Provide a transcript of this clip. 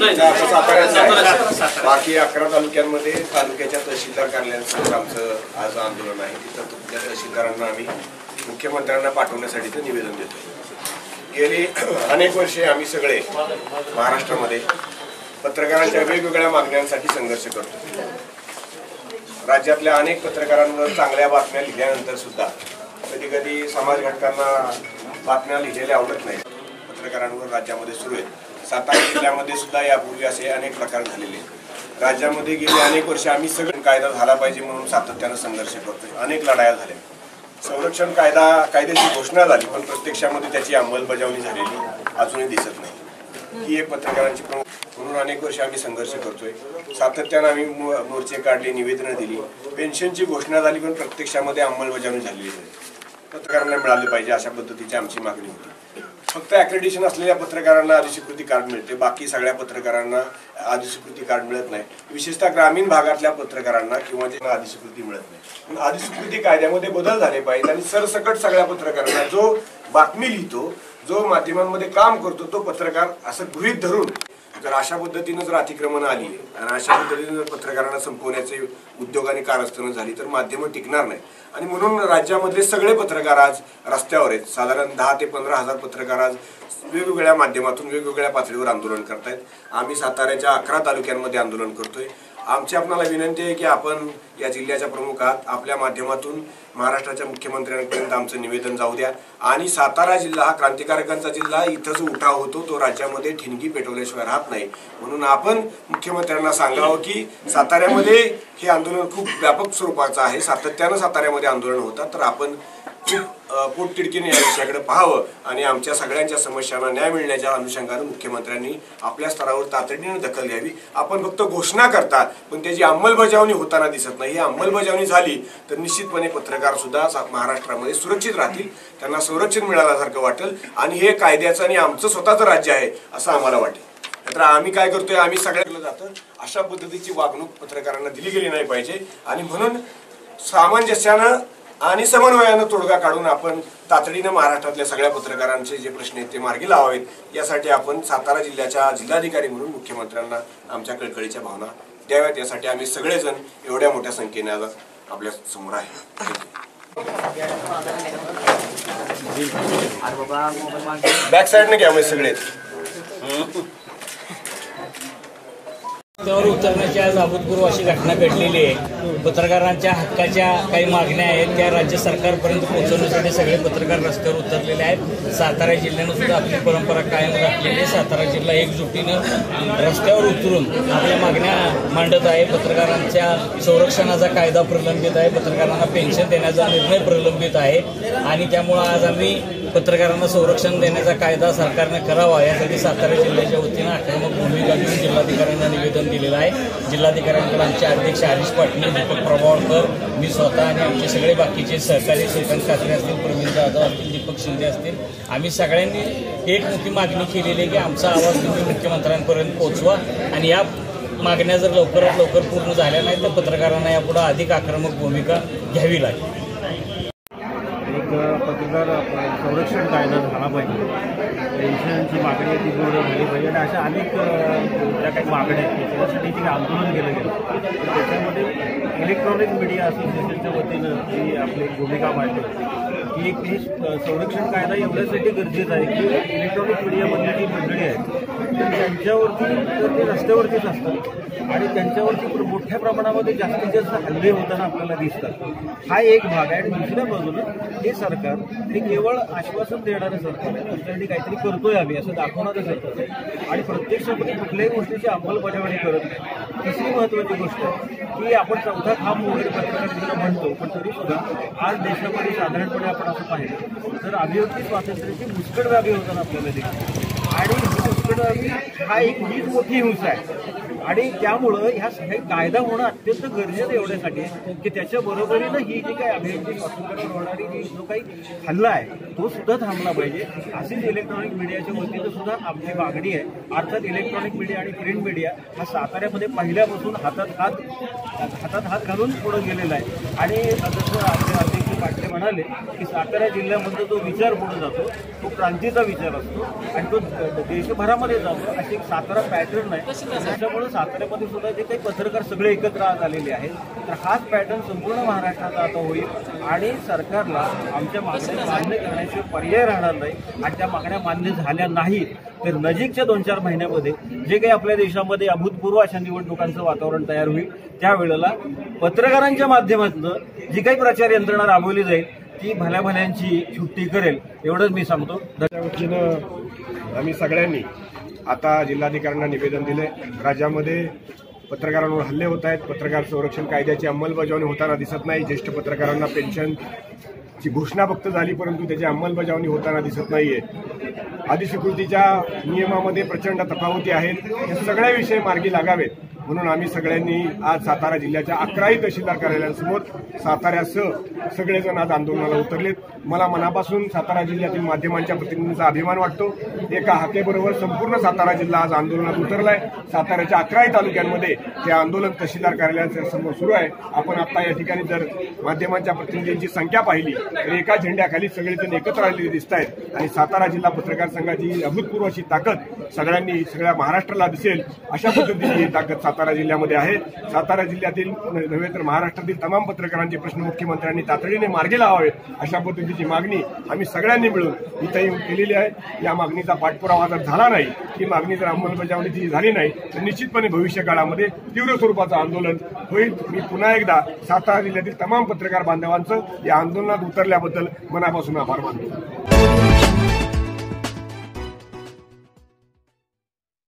बाकी 11 तालुक्यांमध्ये तालुक्याच्या तहसीलदार कार्यालयासमोर आमचं आज आंदोलन आहे। तिथं त्या तहसीलदारांना आम्ही मुख्यमंत्र्यांना पाठवण्यासाठीचं निवेदन देतो। गेली अनेक वर्षे आम्ही सगळे महाराष्ट्रामध्ये पत्रकारांच्या वेगवेगळ्या मागण्यांसाठी संघर्ष करतो। राज्यातल्या अनेक पत्रकारांवर चांगल्या बातम्या लिहिल्यानंतर सुद्धा कधी कधी समाज घटकांना बातम्या लिहिलेल्या आवडत नाही। पत्रकारांवर राज्यामध्ये सुरू आहे। सातारा जिल्ह्यामध्ये सुद्धा यापूर्वी असे अनेक प्रकार झालेले। राज्यामध्ये गेली अनेक वर्षे आम्ही सगळे कायदा झाला पाहिजे म्हणून सातत्याने संघर्ष करतोय। अनेक लढाया झाल्या। संरक्षण कायद्याची घोषणा झाली, पण प्रत्यक्षामध्ये त्याची अंमलबजावणी झालेली अजूनही दिसत नाही। ही एक पत्रकारांची प्रमुख म्हणून अनेक वर्ष आम्ही संघर्ष करतोय। सातत्याने आम्ही मोर्चे काढले, निवेदनं दिली, पेन्शनची घोषणा झाली, पण प्रत्यक्षामध्ये अंमलबजावणी झालेली नाही। पत्रकारांना मिळाले पाहिजे अशा पद्धतीची आमची मागणी होती। फक्त ॲक्रेडिशन असलेल्या पत्रकारांना अधिस्वीकृती कार्ड मिळते, बाकी सगळ्या पत्रकारांना अधिस्वीकृती कार्ड मिळत नाही। विशेषतः ग्रामीण भागातल्या पत्रकारांना किंवा ज्यांना अधिस्वीकृती मिळत नाही। अधिस्वीकृती कायद्यामध्ये बदल झाले पाहिजे आणि सरसकट सगळ्या पत्रकारांना जो बातमी लिहितो, जो माध्यमांमध्ये काम करतो, तो पत्रकार असं गृहीत धरून जर अशा पद्धतीनं जर अतिक्रमण आली आणि अशा पद्धतीने जर पत्रकारांना संपवण्याचे उद्योग आणि कारस्थानं झाली तर माध्यमं टिकणार नाही। आणि म्हणून राज्यामधले सगळे पत्रकार आज रस्त्यावर आहेत। साधारण 10 ते 15 हजार पत्रकार आज वेगवेगळ्या माध्यमातून वेगवेगळ्या पातळीवर आंदोलन करतायत। आम्ही साताऱ्याच्या 11 तालुक्यांमध्ये आंदोलन करतोय। आमची आपल्याला विनंती आहे की आपण या जिल्ह्याच्या प्रमुख आहात, आपल्या माध्यमातून महाराष्ट्राच्या मुख्यमंत्र्यांपर्यंत आमचं निवेदन जाऊ द्या आणि सातारा जिल्हा हा क्रांतिकारकांचा जिल्हा, इथं जो उठाव होतो तो राज्यामध्ये ठिणगी पेटवल्याशिवाय राहत नाही। म्हणून आपण मुख्यमंत्र्यांना सांगावं की साताऱ्यामध्ये हे आंदोलन खूप व्यापक स्वरूपाचं आहे, सातत्यानं साताऱ्यामध्ये आंदोलन होतात, तर आपण खूप पोटतिडकीने या विषयाकडे पाहावं आणि आमच्या सगळ्यांच्या समस्यांना न्याय मिळण्याच्या अनुषंगाने मुख्यमंत्र्यांनी आपल्या स्तरावर तातडीने दखल घ्यावी। आपण फक्त घोषणा करतात पण त्याची अंमलबजावणी होताना दिसत नाही। ही अंमलबजावणी झाली तर निश्चितपणे पत्रकार सुद्धा महाराष्ट्रामध्ये सुरक्षित राहतील, त्यांना संरक्षण मिळाल्यासारखं वाटेल आणि हे कायद्याचं आणि आमचं स्वतःचं राज्य आहे असं आम्हाला वाटेल। तर आम्ही काय करतोय, आम्ही सगळ्यांना जातं अशा पद्धतीची वागणूक पत्रकारांना दिली गेली नाही पाहिजे आणि म्हणून सामंजस्यानं आणि समन्वयानं तोडगा काढून आपण तातडीनं महाराष्ट्रातल्या सगळ्या पत्रकारांचे जे प्रश्न आहेत ते मार्गी लावावेत, यासाठी आपण सातारा जिल्ह्याच्या जिल्हाधिकारी म्हणून मुख्यमंत्र्यांना आमच्या कळकळीच्या भावना द्याव्यात। यासाठी आम्ही सगळेजण एवढ्या मोठ्या संख्येने आज आपल्या समोर आहे। बॅक साईडने घ्या म्हणजे सगळे त्यावर उतरण्याची आज अभूतपूर्व अशी घटना घडलेली आहे। पत्रकारांच्या हक्काच्या काही मागण्या आहेत त्या राज्य सरकारपर्यंत पोहोचवण्यासाठी सगळे पत्रकार रस्त्यावर उतरलेले आहेत। सातारा जिल्ह्यानं सुद्धा आपली परंपरा कायम राखलेली आहे। सातारा जिल्हा एकजुटीनं रस्त्यावर उतरून आपल्या मागण्या मांडत आहे। पत्रकारांच्या संरक्षणाचा कायदा प्रलंबित आहे, पत्रकारांना पेन्शन देण्याचा निर्णय प्रलंबित आहे आणि त्यामुळं आज आम्ही पत्रकारांना संरक्षण देण्याचा कायदा सरकारने करावा यासाठी सातारा जिल्ह्याच्या वतीनं आक्रमक भूमिका घेऊन जिल्हाधिकाऱ्यांना निवेदन दिलेलं आहे। जिल्हाधिकाऱ्यांकडे आमचे अध्यक्ष हरीश पाटील, दीपक प्रभावळकर, मी स्वतः आणि आमचे सगळे बाकीचे सहकारी श्रीकांत कात्रे असतील, प्रवीण जाधव असतील, दीपक शिंदे असतील, आम्ही सगळ्यांनी एक मोठी मागणी केलेली आहे की आमचा आवाज तुम्ही मुख्यमंत्र्यांपर्यंत पोहोचवा आणि या मागण्या जर लवकरात लवकर पूर्ण झाल्या नाही तर पत्रकारांना यापुढे अधिक आक्रमक भूमिका घ्यावी लागेल। पत्रकार संरक्षण कायदा झाला पाहिजे, पेन्शनची मागणी ती पूर्ण झाली पाहिजे आणि अशा अनेक ज्या काही मागण्या आहेत त्याच्यासाठी जे आंदोलन केलं गेलं त्याच्यामध्ये इलेक्ट्रॉनिक मीडिया असोसिएशनच्या वतीनं जी आपली भूमिका मांडली की हे संरक्षण कायदा एवढ्यासाठी गरजेचा आहे की इलेक्ट्रॉनिक मीडियामधली जी मंडळी आहेत तर त्यांच्यावरती तर ते रस्त्यावरतीच असतात आणि त्यांच्यावरती मोठ्या प्रमाणामध्ये जास्तीत जास्त हल्ले होताना आपल्याला दिसतात। हा एक भाग आहे आणि दुसऱ्या बाजूला हे सरकार हे केवळ आश्वासन देणारं सरकार आहे, त्यासाठी काहीतरी करतोय आम्ही असं दाखवणारं सरकार आहे आणि प्रत्यक्षामध्ये कुठल्याही गोष्टीची अंमलबजावणी करत नाही। तिसरी महत्त्वाची गोष्ट की आपण चौथा खांब वगैरे पत्रकारितेला म्हणतो, पण तरीसुद्धा आज देशामध्ये साधारणपणे आपण असं पाहिलं तर अभिव्यक्ती स्वातंत्र्याची मुस्कटबाबी होताना आपल्याला दिसते आणि ही मुस्कटबाबी हा एक मोठी हिंसा आहे आणि त्यामुळं ह्या कायदा होणं अत्यंत गरजेचं एवढ्यासाठी आहे की त्याच्या बरोबरीनं ही जी काही अभिव्यक्ती स्वातंत्र्यावर होणारी जो काही हल्ला आहे तो सुद्धा थांबला पाहिजे। अशीच इलेक्ट्रॉनिक मीडियाच्या वतीनं सुद्धा आमची मागणी आहे। अर्थात इलेक्ट्रॉनिक मीडिया आणि प्रिंट मीडिया हा साताऱ्यामध्ये पहिल्यापासून हातात हात घालून पुढे गेलेला आहे आणि जसं आपले अध्यक्ष पाटील म्हणाले की सातारा जिल्ह्यामध्ये जो विचार पुढे जातो तो क्रांतीचा विचार असतो आणि तो देशभरामध्ये जातो अशी एक सातारा पॅटर्न आहे. त्याच्यामुळे साताऱ्यामध्ये सुद्धा जे काही पत्रकार सगळे एकत्र आज आलेले आहेत तर हाच पॅटर्न संपूर्ण महाराष्ट्रात आता होईल आणि सरकारला आमच्या मागण्या मान्य करण्याशिवाय पर्याय राहणार नाही. आणि त्या मागण्या मान्य झाल्या नाही तर नजीकच्या 2-4 महिन्यामध्ये जे काही आपल्या देशामध्ये अभूतपूर्व अशा निवडणुकांचं वातावरण तयार होईल त्यावेळेला पत्रकारांच्या माध्यमातून जी काही प्रचार यंत्रणा राबवली जाईल ती भल्या भल्यांची छुट्टी करेल एवढंच मी सांगतो. त्या वतीनं आम्ही सगळ्यांनी आता जिल्हाधिकाऱ्यांना निवेदन दिले. राज्यामध्ये पत्रकारांवर हल्ले होत आहेत. पत्रकार संरक्षण कायद्याची अंमलबजावणी होताना दिसत नाही. ज्येष्ठ पत्रकारांना पेन्शनची घोषणा फक्त झाली परंतु त्याची अंमलबजावणी होताना दिसत नाहीये. अधिस्वीकृतीच्या नियमामध्ये प्रचंड तफावती आहेत. हे सगळे विषय मार्गी लागावेत म्हणून आम्ही सगळ्यांनी आज सातारा जिल्ह्याच्या 11ही तहसीलदार कार्यालयांसमोर साताऱ्यासह सगळेजण आज आंदोलनाला उतरलेत. मला मनापासून सातारा जिल्ह्यातील माध्यमांच्या प्रतिनिधींचा अभिमान वाटतो. एका हाकेबरोबर संपूर्ण सातारा जिल्हा आज आंदोलनात उतरलाय. साताऱ्याच्या 11ही तालुक्यांमध्ये हे आंदोलन तहसीलदार कार्यालयाच्या समोर सुरू आहे. आपण आता या ठिकाणी जर माध्यमांच्या प्रतिनिधींची संख्या पाहिली तर एका झेंड्याखाली सगळेजण एकत्र आलेले दिसत आहेत आणि सातारा जिल्हा पत्रकार संघाची अभूतपूर्व अशी ताकद सगळ्या महाराष्ट्राला दिसेल अशा पद्धतीची ही ताकद सातारा जिल्ह्यामध्ये आहे. सातारा जिल्ह्यातील नव्हे तर महाराष्ट्रातील तमाम पत्रकारांचे प्रश्न मुख्यमंत्र्यांनी तातडीने मार्गी लावावेत अशा पद्धतीची मागणी आम्ही सगळ्यांनी मिळून इथे येऊन केलेली आहे. या मागणीचा पाठपुरावा जर झाला नाही, ही मागणी जर अंमलबजावणीची झाली नाही तर निश्चितपणे भविष्य काळामध्ये तीव्र स्वरूपाचं आंदोलन होईल. मी पुन्हा एकदा सातारा जिल्ह्यातील तमाम पत्रकार बांधवांचं या आंदोलनात उतरल्याबद्दल मनापासून आभार मानतो.